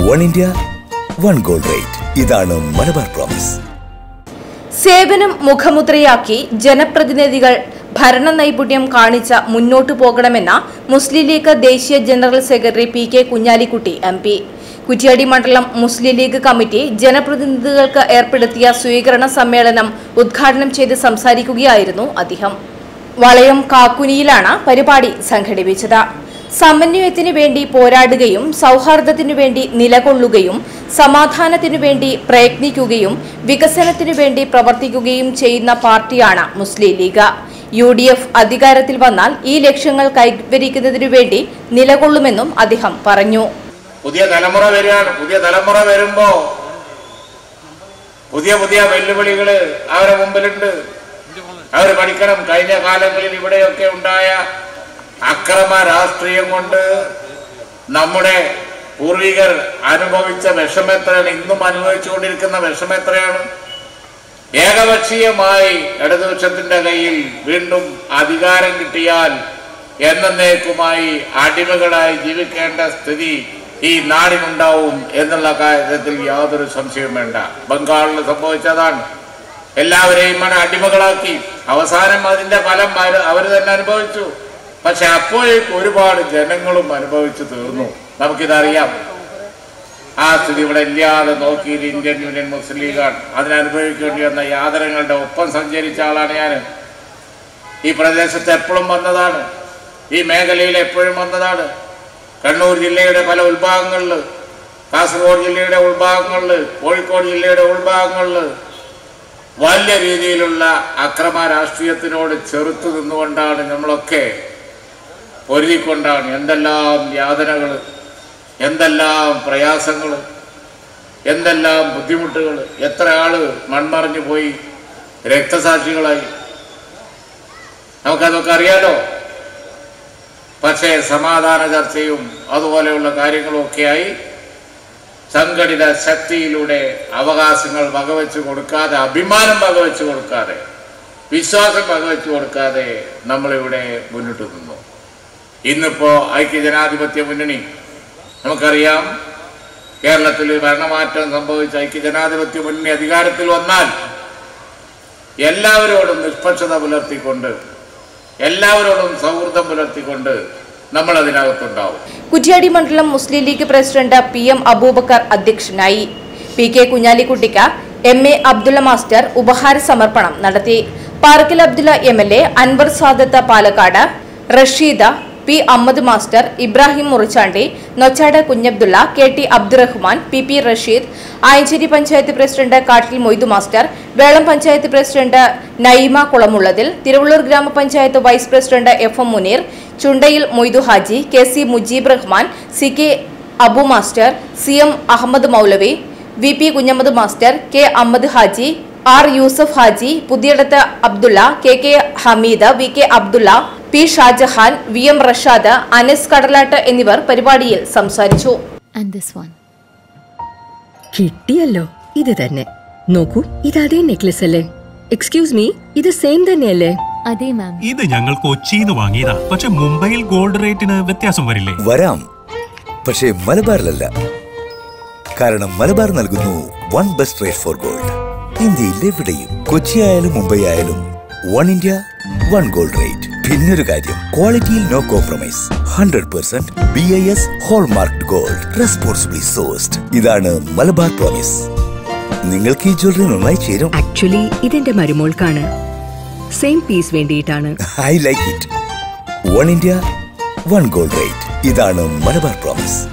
One India, one gold rate. ഇതാണ് Malabar promise. സേവനം മുഖമുദ്രയാക്കി ജനപ്രതിനിധികൾ ഭരണ നൈപുണ്യം കാണിച്ച മുന്നോട്ടു പോകണമെന്ന മുസ്ലിം ലീഗ് ദേശീയ ജനറൽ സെക്രട്ടറി പി.കെ. കുഞ്ഞാലിക്കുട്ടി MP. കുറ്റ്യാടി മണ്ഡലം മുസ്ലിം ലീഗ് കമ്മിറ്റി ജനപ്രതിനിധികൾക്ക് ഏർപ്പെടുത്തിയ സ്വീകരണ സമ്മേളനം ഉദ്ഘാടനം ചെയ്ത് സംസാരിക്കുകയായിരുന്നു അദ്ദേഹം. വളയം കാക്കുനിയിലാണ് പരിപാടി സംഘടിപ്പിച്ചത്. സമന്വയത്തിനു വേണ്ടി പോരാടുകയും സൗഹാർദ്ദത്തിനു വേണ്ടി നിലകൊള്ളുകയും സമാധാനത്തിനു വേണ്ടി പ്രയത്നിക്കുകയും വികസനത്തിനു വേണ്ടി പ്രവർത്തിക്കുകയും ചെയ്യുന്ന പാർട്ടിയാണ് മുസ്ലിം ലീഗ്. UDF അധികാരത്തിൽ വന്നാൽ ഈ ലക്ഷ്യങ്ങൾ കൈവരിക്കുന്നതിനു വേണ്ടി നിലകൊള്ളുമെന്നും അദ്ദേഹം പറഞ്ഞു. പുതിയ തലമുറ വരുമ്പോ പുതിയ വെല്ലുവിളികൾ അവരുടെ മുമ്പിലുണ്ട്. അവർ പഠിക്കണം. കഴിഞ്ഞ കാലങ്ങളിൽ ഇവിടെയൊക്കെ ഉണ്ടായ അക്രമ രാഷ്ട്രീയം കൊണ്ട് നമ്മുടെ പൂർവികർ അനുഭവിച്ച വിഷമെത്രയാണ്, ഇന്നും അനുഭവിച്ചുകൊണ്ടിരിക്കുന്ന വിഷമെത്രയാണ്. ഏകപക്ഷീയമായി ഇടതുപക്ഷത്തിന്റെ കയ്യിൽ വീണ്ടും അധികാരം കിട്ടിയാൽ എന്നേക്കുമായി അടിമകളായി ജീവിക്കേണ്ട സ്ഥിതി ഈ നാടിനുണ്ടാവും എന്നുള്ള കാര്യത്തിൽ യാതൊരു സംശയവും വേണ്ട. ബംഗാളിൽ സംഭവിച്ചതാണ്. എല്ലാവരെയും അടിമകളാക്കി. അവസാനം അതിന്റെ ഫലം അവർ തന്നെ അനുഭവിച്ചു. പക്ഷെ അപ്പോഴേക്കും ഒരുപാട് ജനങ്ങളും അനുഭവിച്ചു തീർന്നു. നമുക്കിതറിയാം. ആ സ്ഥിതി ഇവിടെ ഇല്ലാതെ നോക്കിയത് ഇന്ത്യൻ യൂണിയൻ മുസ്ലിം ലീഗാണ്. അതിനനുഭവിക്കേണ്ടി വന്ന യാതനകളുടെ ഒപ്പം സഞ്ചരിച്ച ആളാണ് ഞാൻ. ഈ പ്രദേശത്ത് എപ്പോഴും വന്നതാണ്. ഈ മേഖലയിൽ എപ്പോഴും വന്നതാണ്. കണ്ണൂർ ജില്ലയുടെ പല ഉൾഭാഗങ്ങളിൽ, കാസർഗോഡ് ജില്ലയുടെ ഉൾഭാഗങ്ങളിൽ, കോഴിക്കോട് ജില്ലയുടെ ഉൾഭാഗങ്ങളിൽ വലിയ രീതിയിലുള്ള അക്രമ രാഷ്ട്രീയത്തിനോട് ചെറുത്തു നിന്നുകൊണ്ടാണ് നമ്മളൊക്കെ പൊരുതിക്കൊണ്ടാണ് എന്തെല്ലാം യാതനകൾ, എന്തെല്ലാം പ്രയാസങ്ങൾ, എന്തെല്ലാം ബുദ്ധിമുട്ടുകൾ, എത്ര ആള് മൺമറഞ്ഞു പോയി, രക്തസാക്ഷികളായി. നമുക്കതൊക്കെ അറിയാലോ. പക്ഷേ സമാധാന ചർച്ചയും അതുപോലെയുള്ള കാര്യങ്ങളുമൊക്കെയായി സംഘടിത ശക്തിയിലൂടെ അവകാശങ്ങൾ വകവെച്ചു കൊടുക്കാതെ, അഭിമാനം വകവെച്ചു കൊടുക്കാതെ, വിശ്വാസം വകവെച്ചു കൊടുക്കാതെ നമ്മളിവിടെ മുന്നിട്ട് നിന്നു. ഇന്നിപ്പോ ഐക്യജനാധിപത്യ മുന്നണി, നമുക്കറിയാം, കേരളത്തിൽ ഭരണമാറ്റം സംഭവിച്ച ഐക്യജനാധിപത്യ മുന്നണി അധികാരത്തിൽ വന്നാൽ എല്ലാവരോടും നിഷ്പക്ഷത പുലർത്തിക്കൊണ്ട്, എല്ലാവരോടും സൗഹൃദം പുലർത്തിക്കൊണ്ട് നമ്മൾ അതിനകത്തുണ്ടാവും. കുറ്റ്യാടി മണ്ഡലം മുസ്ലിം ലീഗ് പ്രസിഡന്റ് PM അബൂബക്കർ അധ്യക്ഷനായി. P.K. കുഞ്ഞാലിക്കുട്ടിക്ക് MA അബ്ദുള്ള മാസ്റ്റർ ഉപഹാര സമർപ്പണം നടത്തി. Parakkal Abdulla MLA, Anwar Sadath Palakkad, Rasheeda, P. Ahammed master, Ibrahim Murichandi, Nochad Kunhabdulla, KT Abdurahman, PP Rasheed, Ayanchery panchayat president Kattil Moidu master, Velam panchayat president Nayima Kulamullathil, Thiruvallur ഗ്രാമപഞ്ചായത്ത് vice president FM Muneer, Chundayil Moidu Haji, KC Mujeeb Rahman, CK Abu master, CM Ahammed Moulavi, VP Kunhammed master, K. Ahmed Haji, R. Yusuf Haji, Puthiyadath Abdulla, KK Hameed, VK Abdulla, P. Shajahan, VM Rashad, Anas Kadalat എന്നിവർ പരിപാടിയിൽ സംസാരിച്ചു. കിട്ടിയല്ലോ, ഇത് തന്നെ. നോക്കൂ, ഇത് അതേ നെക്ലസ് അല്ലേ? എക്സ്ക്യൂസ് മീ, ഇത് സെയിം തന്നെയല്ലേ? അതെ മാം. ഇത് ഞങ്ങൾ കൊച്ചിന്ന് വാങ്ങിയതാ. പക്ഷെ മുംബൈയിൽ ഗോൾഡ് റേറ്റിന് വ്യത്യാസം വരില്ലേ? വരാം, പക്ഷേ മലബാറിലല്ല. കാരണം മലബാർ നൽകുന്നു one best rate for gold. ഇന്ത്യയിൽ എവിടെയും, കൊച്ചി ആയാലും മുംബൈ ആയാലും, one India one gold rate. പിന്നൊരു കാര്യം, ക്വാളിറ്റിയിൽ no compromise. 100% BIS hallmarked gold, responsibly sourced. ഇതാണ് മലബാർ പ്രോമിസ്. നിങ്ങൾക്ക് ഈ ജ്വല്ലറി നന്നായി ചേരും. ആക്ച്വലി ഇതെന്റെ മരുമോൾക്കാണ്. സെയിം പീസ് വേണ്ടിയിട്ടാണ്. I like it. One India one gold rate. ഇതാണ് മലബാർ പ്രോമിസ്.